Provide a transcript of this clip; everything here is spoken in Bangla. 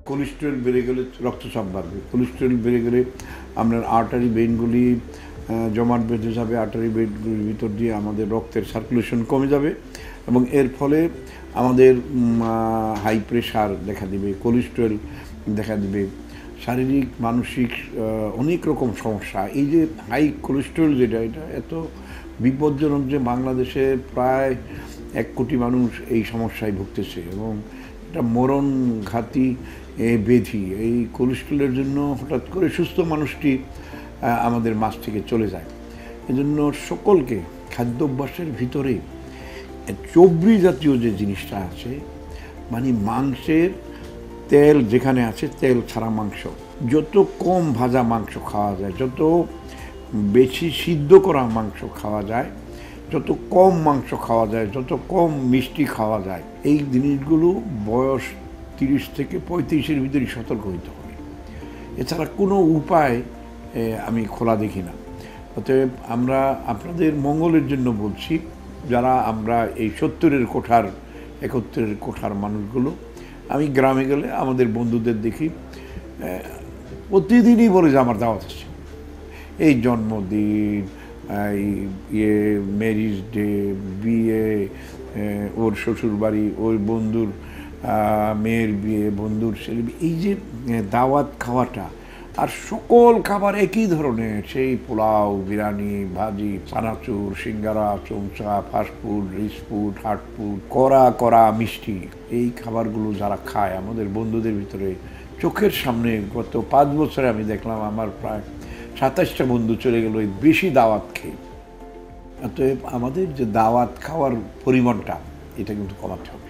কোলেস্টেরল বেড়ে গেলে রক্তচাপ বাড়বে, কোলেস্টেরল বেড়ে গেলে আপনার আর্টারি ভেইনগুলি জমাট বেঁধে যাবে, আর্টারি ভেইনগুলির ভিতর দিয়ে আমাদের রক্তের সার্কুলেশন কমে যাবে এবং এর ফলে আমাদের হাই প্রেশার দেখা দিবে, কোলেস্টেরল দেখা দিবে, শারীরিক মানসিক অনেক রকম সমস্যা। এই যে হাই কোলেস্টেরল যেটা, এটা এত বিপজ্জনক যে বাংলাদেশে প্রায় 1 কোটি মানুষ এই সমস্যায় ভুগতেছে এবং এটা মরণঘাতী ব্যাধি। এই কোলেস্টেরলের জন্য হঠাৎ করে সুস্থ মানুষটি আমাদের মাঝ থেকে চলে যায়। এজন্য সকলকে খাদ্যাভ্যাসের ভিতরে চর্বি জাতীয় যে জিনিসটা আছে, মানে মাংসের তেল যেখানে আছে, তেল ছাড়া মাংস, যত কম ভাজা মাংস খাওয়া যায়, যত বেশি সিদ্ধ করা মাংস খাওয়া যায়, যত কম মাংস খাওয়া যায়, যত কম মিষ্টি খাওয়া যায়, এই জিনিসগুলো বয়স 30 থেকে 35-এর ভিতরেই সতর্ক হইতে হবে। এছাড়া কোনো উপায় আমি খোলা দেখি না। অতএব আমরা আপনাদের মঙ্গলের জন্য বলছি, যারা আমরা এই 70-এর কোঠার 71-এর কোঠার মানুষগুলো, আমি গ্রামে গেলে আমাদের বন্ধুদের দেখি প্রতিদিনই বলে যে আমার দাওয়াত আছে, এই জন্মদিন, ম্যারিজ ডে, বিয়ে, ওর শ্বশুরবাড়ি, ওর বন্ধুর মেয়ের বিয়ে, বন্ধুর ছেলে, এই যে দাওয়াত খাওয়াটা, আর সকল খাবার একই ধরনের, সেই পোলাও, বিরিয়ানি, ভাজি, চানাচুর, সিঙ্গারা, চমচা, fast food, rich food, heart food, কড়া কড়া মিষ্টি, এই খাবারগুলো যারা খায় আমাদের বন্ধুদের ভিতরে চোখের সামনে গত 5 বছরে আমি দেখলাম আমার প্রায় 27টা বন্ধু চলে গেল এই বেশি দাওয়াত খেয়ে। অতএব আমাদের যে দাওয়াত খাওয়ার পরিমাণটা, এটা কিন্তু কমাতে হবে।